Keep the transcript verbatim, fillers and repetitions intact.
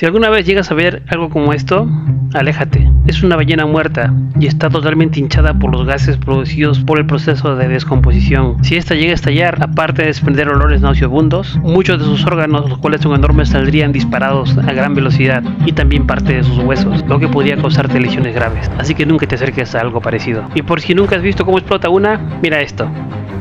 Si alguna vez llegas a ver algo como esto, aléjate. Es una ballena muerta y está totalmente hinchada por los gases producidos por el proceso de descomposición. Si esta llega a estallar, aparte de desprender olores nauseabundos, muchos de sus órganos, los cuales son enormes, saldrían disparados a gran velocidad y también parte de sus huesos, lo que podría causarte lesiones graves. Así que nunca te acerques a algo parecido. Y por si nunca has visto cómo explota una, mira esto.